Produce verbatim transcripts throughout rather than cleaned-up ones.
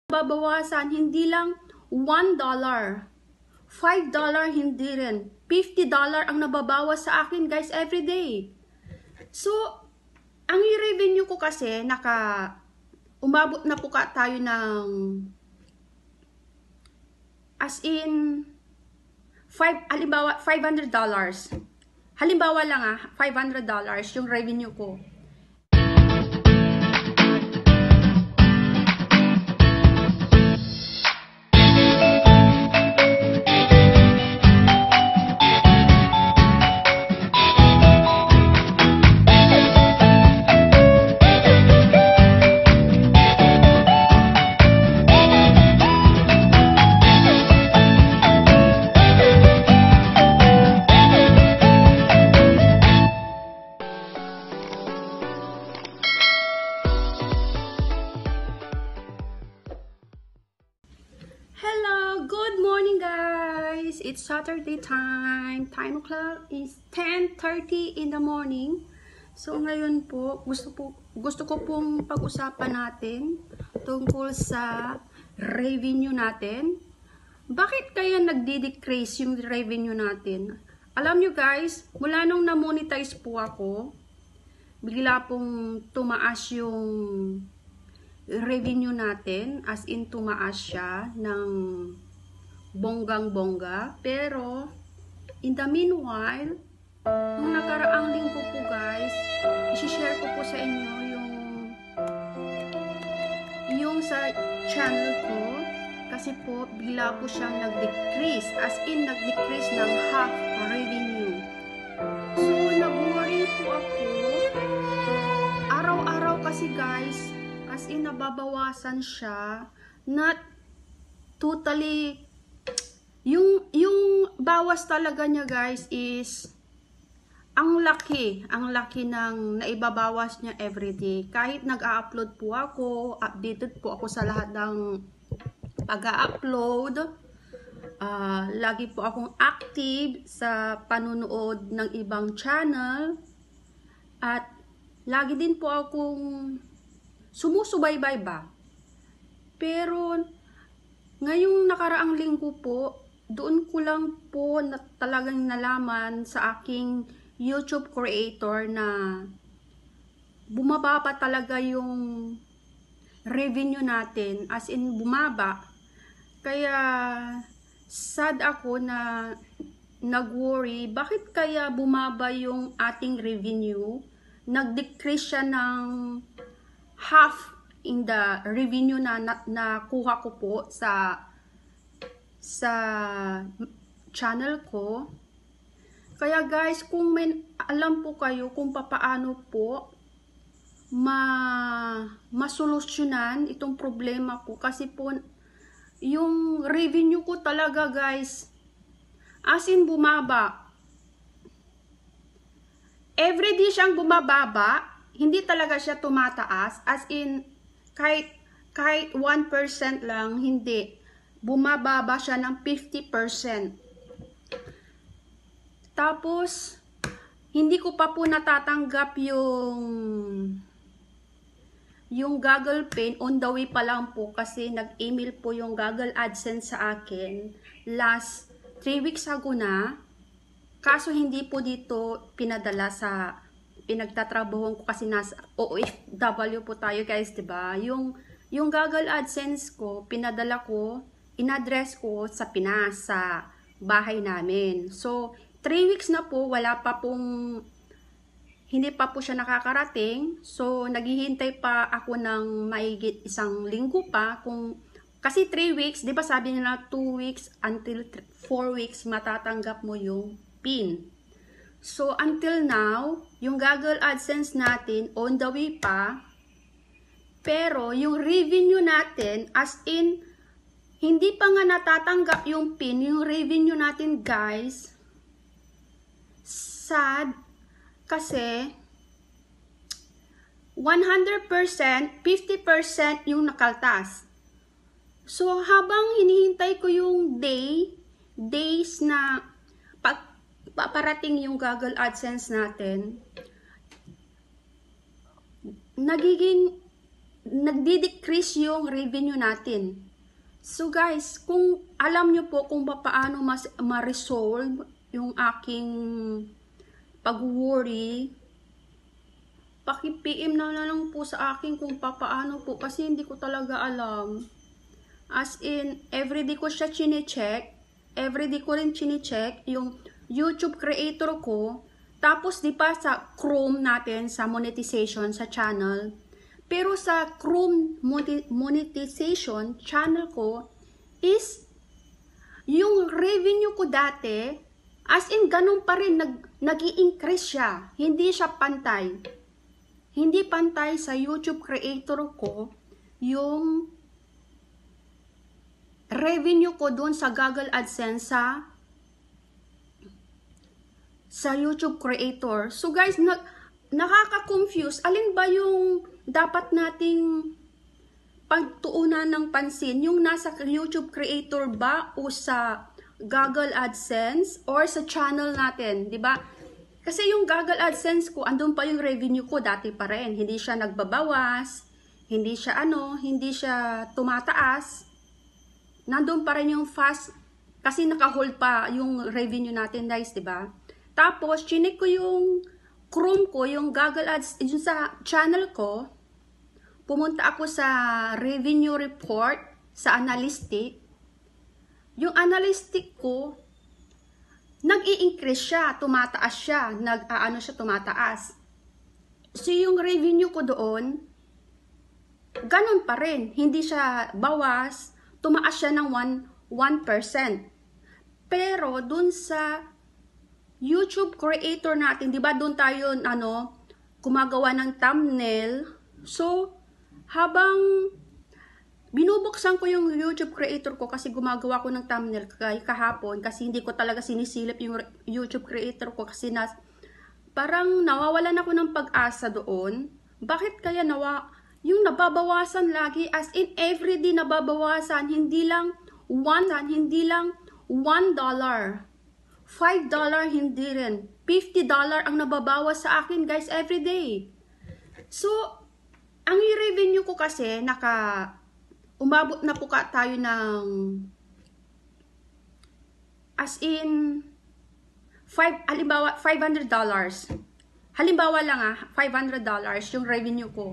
babawasan, hindi lang one dollar, five dollar, hindi rin, fifty dollar ang nababawas sa akin guys every day. So, ang revenue ko kasi, naka, umabot na po ka tayo ng, as in, five, halimbawa, five hundred dollars. Halimbawa lang ah, five hundred dollars yung revenue ko. It's Saturday time. Time o'clock is ten thirty in the morning. So ngayon po, gusto po gusto ko pong pag-usapan natin tungkol sa revenue natin. Bakit kaya nagdi-decrease yung revenue natin? Alam nyo guys, mula nung na-monetize po ako, bigla pong tumaas yung revenue natin, as in tumaas siya ng bonggang-bongga. Pero in the meanwhile, nung nakaraang linggo po guys, i-share ko po sa inyo yung yung sa channel ko, kasi po bigla po siyang nag-decrease, as in nag-decrease ng half revenue. So nag-worry po ako araw-araw kasi guys, as in nababawasan siya, not totally. Yung, yung bawas talaga niya guys is ang laki, ang laki ng naibabawas niya everyday. Kahit nag-a-upload po ako, updated po ako sa lahat ng pag-a-upload. Uh, lagi po akong active sa panunood ng ibang channel. At lagi din po akong sumusubaybay ba. Pero ngayong nakaraang linggo po, doon ko lang po na talagang nalaman sa aking YouTube creator na bumaba pa talaga yung revenue natin, as in bumaba. Kaya sad ako na nag-worry, bakit kaya bumaba yung ating revenue? Nag-decrease siya ng half in the revenue na nakuha ko po sa sa channel ko. Kaya guys, kung may alam po kayo kung papaano po ma masolusyonan itong problema ko, kasi po yung revenue ko talaga guys, as in bumaba. Everyday siyang bumababa, hindi talaga siya tumataas, as in kahit kahit one percent lang, hindi. Bumababa siya ng fifty percent. Tapos, hindi ko pa po natatanggap yung yung Google Pay. On the way pa lang po, kasi nag-email po yung Google AdSense sa akin last three weeks ago na. Kaso hindi po dito pinadala sa pinagtatrabahuan ko, kasi nasa O F W po tayo guys, diba? Yung, yung Google AdSense ko, pinadala ko, in-address ko sa Pinas, sa bahay namin. So, three weeks na po, wala pa pong, hindi pa po siya nakakarating. So, naghihintay pa ako ng maigit isang linggo pa. Kung, kasi three weeks, di ba sabi nila two weeks until four weeks matatanggap mo yung PIN. So, until now, yung Google AdSense natin, on the way pa. Pero, yung revenue natin, as in, hindi pa nga natatanggap yung PIN, yung revenue natin guys. Sad. Kasi, one hundred percent, fifty percent yung nakaltas. So, habang hinihintay ko yung day, days na pag paparating yung Google AdSense natin, nagiging nagdi-decrease yung revenue natin. So guys, kung alam nyo po kung paano mas ma-resolve yung aking pag-worry, paki-P M na lang po sa akin kung paano po, kasi hindi ko talaga alam. As in, everyday ko siya chine-check, everyday ko rin chine-check yung YouTube creator ko, tapos di pa sa Chrome natin, sa monetization, sa channel. Pero sa Chrome monetization channel ko is yung revenue ko dati, as in ganun pa rin, nag, nag-i-increase siya. Hindi siya pantay. Hindi pantay sa YouTube creator ko yung revenue ko doon sa Google AdSense sa sa YouTube creator. So guys, na, nakaka-confuse. Alin ba yung dapat nating pagtuunan ng pansin? Yung nasa YouTube creator ba o sa Google AdSense or sa channel natin, di ba? Kasi yung Google AdSense ko, andun pa yung revenue ko dati pa rin. Hindi siya nagbabawas, hindi siya ano, hindi siya tumataas. Nandun pa rin yung fast, kasi naka-hold pa yung revenue natin guys, di ba? Tapos, chinik ko yung Chrome ko, yung Google Ads, yung sa channel ko, pumunta ako sa revenue report, sa analytic. Yung analytic ko, nag-i-increase siya, tumataas siya, nag-aano siya, tumataas. So, yung revenue ko doon, ganun pa rin. Hindi siya bawas, tumaas siya ng one percent. Pero, dun sa YouTube creator natin, di ba doon tayo, ano, gumagawa ng thumbnail. So, habang binubuksan ko yung YouTube creator ko kasi gumagawa ko ng thumbnail kay kahapon kasi hindi ko talaga sinisilip yung YouTube creator ko kasi nas, parang nawawalan ako ng pag-asa doon. Bakit kaya nawa, yung nababawasan lagi, as in everyday nababawasan, hindi lang one, hindi lang one dollar, five dollar, hindi rin, fifty dollar ang nababawas sa akin guys everyday. So, ang revenue ko kasi naka umabot na po ka tayo ng as in five, halimbawa five hundred dollars. Halimbawa lang ah, five hundred dollars yung revenue ko.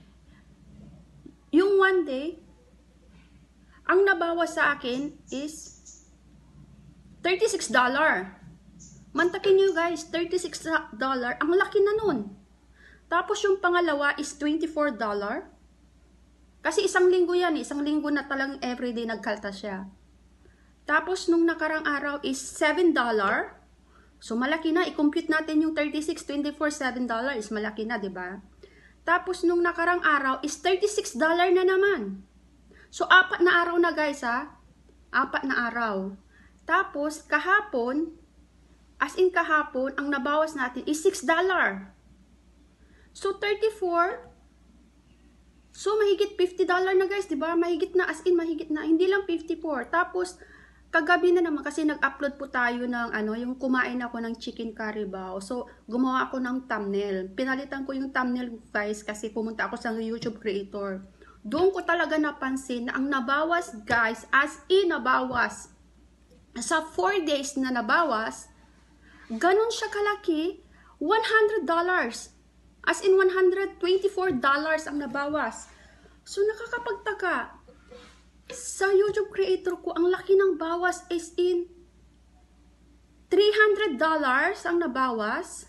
Yung one day, ang nabawas sa akin is thirty-six dollars. Mantakin nyo guys, thirty-six dollars. Ang laki na nun. Tapos yung pangalawa is twenty-four dollars. Kasi isang linggo yan, isang linggo na talang everyday nagkalta siya. Tapos nung nakarang araw is seven dollars. So malaki na, i-compute natin yung thirty-six, twenty-four, seven dollars is malaki na, 'di ba? Tapos nung nakarang araw is thirty-six dollars na naman. So apat na araw na guys ha. Apat na araw. Tapos kahapon, as in kahapon, ang nabawas natin is six dollars. So thirty-four. So, mahigit fifty dollars na guys, di ba? Mahigit na, as in, mahigit na. Hindi lang fifty-four. Tapos, kagabi na naman kasi nag-upload po tayo ng, ano, yung kumain ako ng chicken curry bao. So, gumawa ako ng thumbnail. Pinalitan ko yung thumbnail guys kasi pumunta ako sa YouTube creator. Doon ko talaga napansin na ang nabawas guys, as in, nabawas. Sa four days na nabawas, ganun siya kalaki, one hundred dollars. As in one hundred twenty-four dollars ang nabawas. So nakakapagtaka. Sa YouTube creator ko, ang laki ng bawas is in three hundred dollars ang nabawas.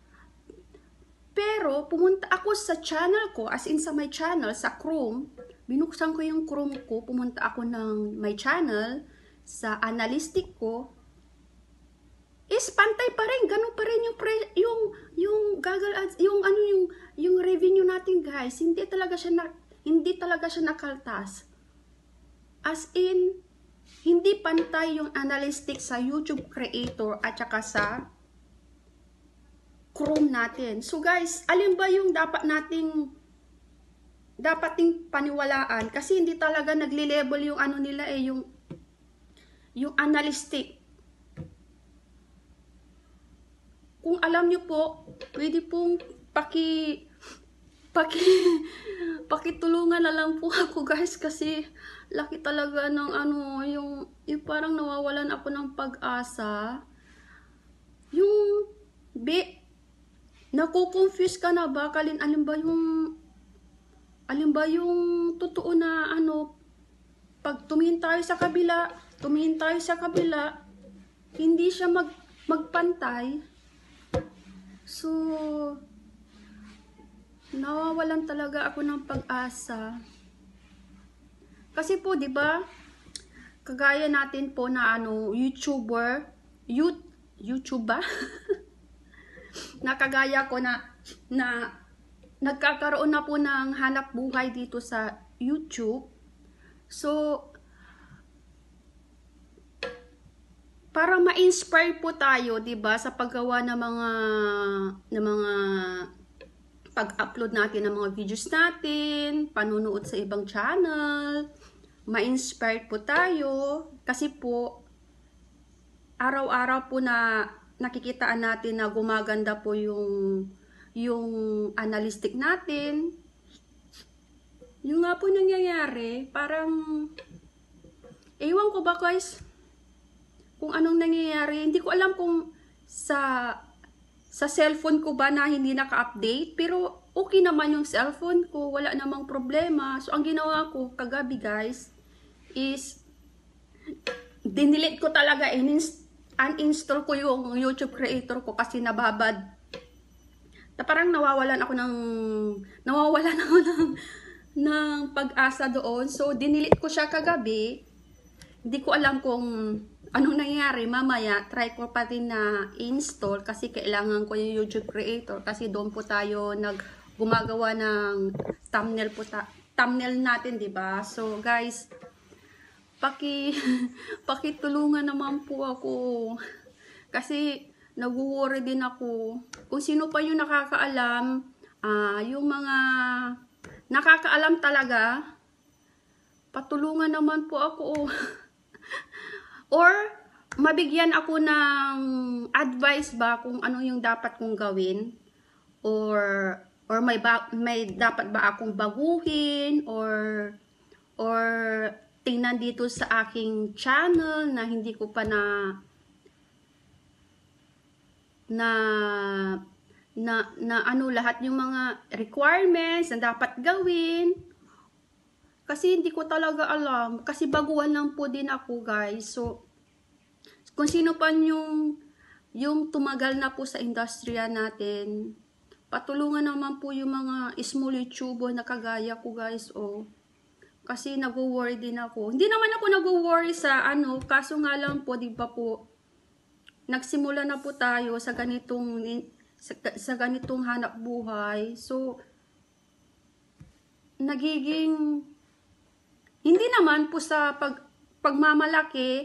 Pero pumunta ako sa channel ko, as in sa my channel, sa Chrome. Binuksan ko yung Chrome ko, pumunta ako ng my channel, sa analytic ko. Is pantay pa rin, ganun pa rin yung pre, yung yung Google Ads, yung ano yung yung revenue natin guys, hindi talaga siya na, hindi talaga siya nakaltas. As in hindi pantay yung analytics sa YouTube creator at saka sa Chrome natin. So guys, alin ba yung dapat nating dapat ting paniwalaan kasi hindi talaga nagle-level yung ano nila eh, yung yung analytics. Kung alam nyo po, pwede pong paki, paki pakitulungan na lang po ako guys, kasi laki talaga ng ano, yung, yung parang nawawalan ako ng pag-asa. Yung be nakukonfuse ka na ba kalin alin ba yung alin ba yung totoo na ano, pag tumingin tayo sa kabila, tumingin tayo sa kabila, hindi siya mag magpantay. So nawawalan talaga ako ng pag-asa. Kasi po, 'di ba? Kagaya natin po na ano, YouTuber, you, YouTube ba? Nakagaya ko na na nagkakaroon na po ng hanap buhay dito sa YouTube. So para ma-inspire po tayo, 'di ba, sa paggawa ng mga ng mga pag-upload natin ng mga videos natin, panunood sa ibang channel, ma-inspired po tayo kasi po araw-araw po na nakikitaan natin na gumaganda po yung yung analytic natin. Yung nga po nangyayari, parang ewan ko ba guys kung anong nangyayari. Hindi ko alam kung sa sa cellphone ko ba na hindi naka-update, pero okay naman yung cellphone ko, wala namang problema. So ang ginawa ko kagabi guys is dinelete ko talaga, uninstall ko yung YouTube Creator ko kasi nababad. Na parang nawawalan ako ng nawawalan ako ng ng pag-asa doon. So dinelete ko siya kagabi. Hindi ko alam kung anong nangyari. Mamaya try ko pa din na install kasi kailangan ko yung YouTube Creator kasi doon po tayo nag gumagawa ng thumbnail po ta thumbnail natin, 'di ba? So guys, paki pakitulungan naman po ako kasi nagwo-worry din ako. Kung sino pa yung nakakaalam, ah, yung mga nakakaalam talaga, patulungan naman po ako. Or mabigyan ako ng advice ba kung ano yung dapat kong gawin, or or may ba, may dapat ba akong baguhin, or or tingnan dito sa aking channel na hindi ko pa na na na, na ano lahat yung mga requirements na dapat gawin. Kasi hindi ko talaga alam. Kasi baguhan lang po din ako guys. So, kung sino pa yung, yung tumagal na po sa industriya natin, patulungan naman po yung mga small YouTuber na kagaya ko guys. Oh. Kasi nag-worry din ako. Hindi naman ako nag-worry sa ano. Kaso nga lang po, di ba po, nagsimula na po tayo sa ganitong, sa, sa ganitong hanap buhay. So, nagiging hindi naman po sa pag, pagmamalaki,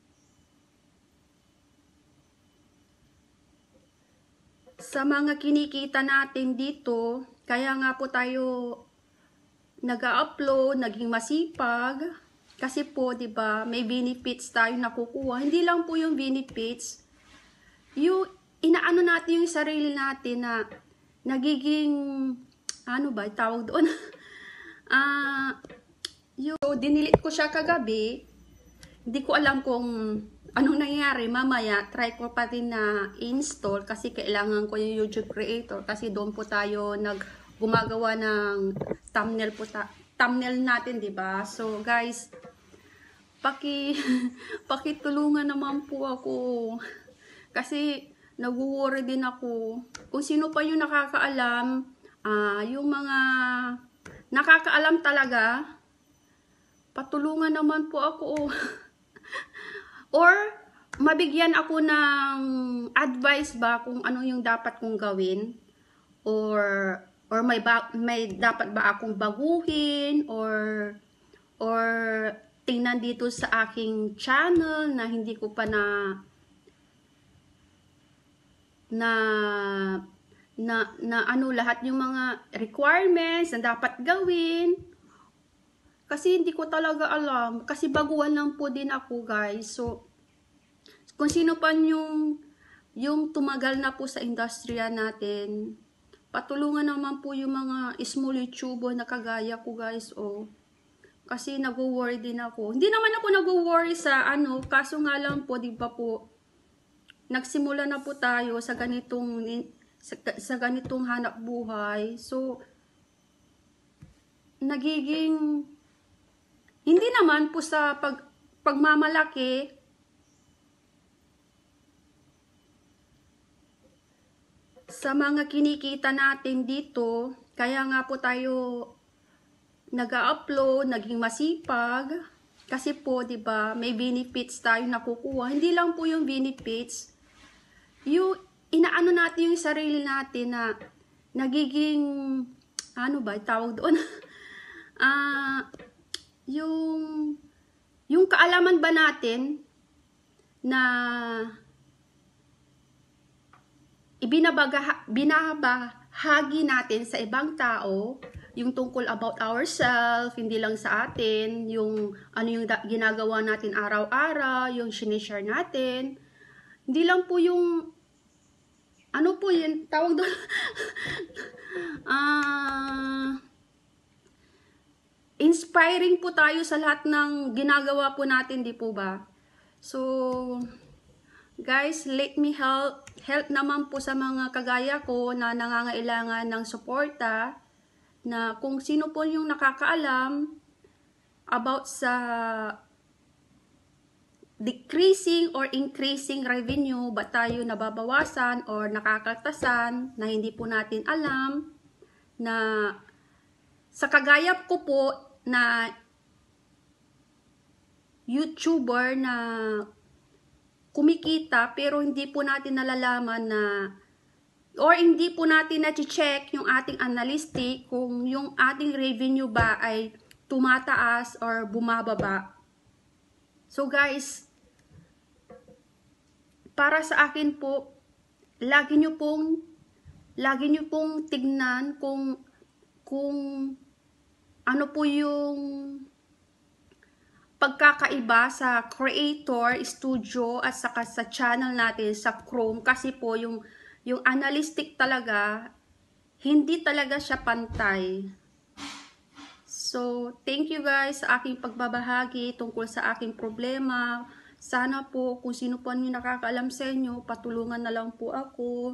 sa mga kinikita natin dito, kaya nga po tayo nag-upload, naging masipag, kasi po, 'di ba, may benefits tayo nakukuha. Hindi lang po yung benefits, yung inaano natin yung sarili natin na nagiging, ano ba, tawag doon, ah, uh, yung dinelete ko siya kagabi. Hindi ko alam kung anong nangyari. Mamaya try ko pa din na install kasi kailangan ko yung YouTube Creator kasi doon po tayo nag gumagawa ng thumbnail po ta thumbnail natin, 'di ba? So guys, paki pakitulungan naman po ako kasi nagwo-worry din ako. Kung sino pa yung nakakaalam, ah, yung mga nakakaalam talaga, patulungan naman po ako. Or mabigyan ako ng advice ba kung ano yung dapat kong gawin, or or may ba, may dapat ba akong baguhin, or or tingnan dito sa aking channel na hindi ko pa na na na, na ano lahat yung mga requirements na dapat gawin. Kasi hindi ko talaga alam. Kasi baguhan lang po din ako guys. So, kung sino pa yung, yung tumagal na po sa industriya natin, patulungan naman po yung mga small YouTuber na kagaya ko guys, oh. Kasi nag-worry din ako. Hindi naman ako nag-worry sa ano, kaso nga lang po, di ba po, nagsimula na po tayo sa ganitong, sa, sa ganitong hanap buhay. So, nagiging, hindi naman po sa pag, pagmamalaki, sa mga kinikita natin dito, kaya nga po tayo nag-upload, naging masipag, kasi po, 'di ba, may benefits tayo nakukuha. Hindi lang po yung benefits, yung inaano natin yung sarili natin na nagiging ano ba tawag doon? Ah, uh, yung yung kaalaman ba natin na ibinabaga binabahagi natin sa ibang tao, yung tungkol about ourselves, hindi lang sa atin, yung ano yung ginagawa natin araw-araw, yung sinishare natin. Hindi lang po yung ano po yun, tawag doon ah uh, inspiring po tayo sa lahat ng ginagawa po natin, di po ba? So guys, let me help help naman po sa mga kagaya ko na nangangailangan ng suporta, na kung sino po yung nakakaalam about sa decreasing or increasing revenue, ba tayo nababawasan or nakakaltasan na hindi po natin alam, na sa kagaya ko po na YouTuber na kumikita pero hindi po natin nalalaman na or hindi po natin na-check yung ating analytic kung yung ating revenue ba ay tumataas or bumababa. So guys, para sa akin po, lagi nyo pong lagi nyo pong tignan kung kung ano po yung pagkakaiba sa creator, studio at saka sa channel natin sa Chrome, kasi po yung yung analytic talaga hindi talaga siya pantay. So, thank you guys sa aking pagbabahagi tungkol sa aking problema. Sana po kung sino po yung nakakaalam sa inyo, patulungan na lang po ako.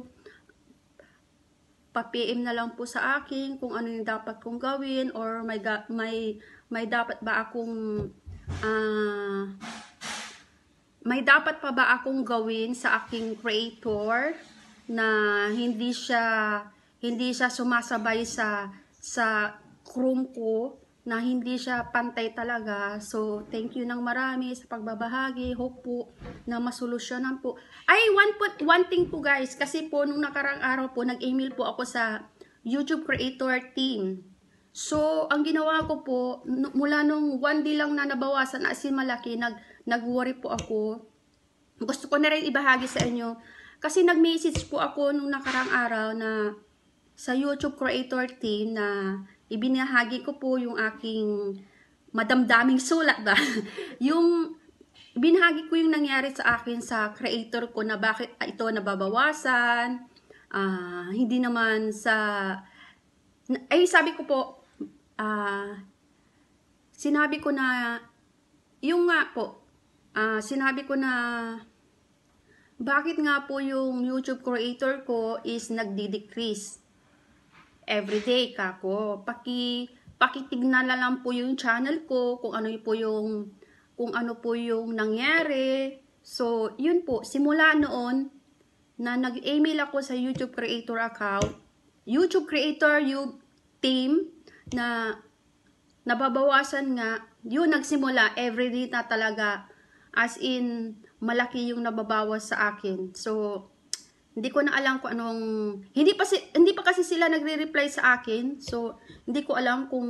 Pa-P M na lang po sa akin kung ano yung dapat kong gawin, or may may may dapat ba akong uh, may dapat pa ba akong gawin sa aking creator na hindi siya hindi siya sumasabay sa sa Chrome ko, na hindi siya pantay talaga. So, thank you ng marami sa pagbabahagi. Hope po na masolusyonan po. Ay, one, po, one thing po guys, kasi po nung nakarang araw po, nag-email po ako sa YouTube Creator Team. So, ang ginawa ko po, mula nung one day lang na nabawasan, as in malaki, nag, nag-worry po ako. Gusto ko na rin ibahagi sa inyo. Kasi nag-message po ako nung nakarang araw na sa YouTube Creator Team na ibinahagi ko po yung aking madamdaming sulat ba. Yung binahagi ko yung nangyari sa akin sa creator ko, na bakit ito nababawasan, uh, hindi naman sa ay sabi ko po, uh, sinabi ko na yung nga po, uh, sinabi ko na bakit nga po yung YouTube creator ko is nagdi-decrease everyday kako. Paki pakitignan na lang po yung channel ko kung ano po yung kung ano po yung nangyari. So, yun po, simula noon na nag-email ako sa YouTube creator account, YouTube creator yung team, na nababawasan nga, yun nagsimula everyday na talaga, as in malaki yung nababawas sa akin. So, hindi ko na alam kung anong, hindi pa, si, hindi pa kasi sila nagre-reply sa akin. So, hindi ko alam kung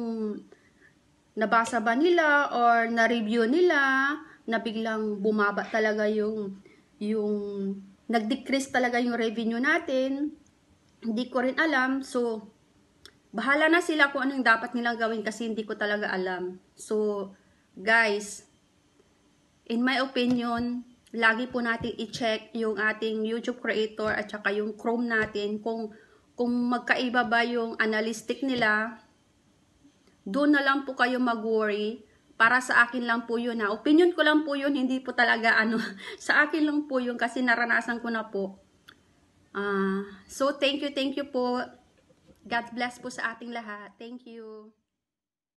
nabasa ba nila or na-review nila na biglang bumaba talaga yung, yung nag-decrease talaga yung revenue natin. Hindi ko rin alam. So, bahala na sila kung anong dapat nilang gawin kasi hindi ko talaga alam. So, guys, in my opinion, lagi po natin i-check yung ating YouTube creator at saka yung Chrome natin kung kung magkaiba ba yung analytic nila, doon na lang po kayo mag-worry. Para sa akin lang po yun ha. Opinion ko lang po yun, hindi po talaga ano, sa akin lang po yun kasi naranasan ko na po. Uh, so thank you, thank you po. God bless po sa ating lahat. Thank you.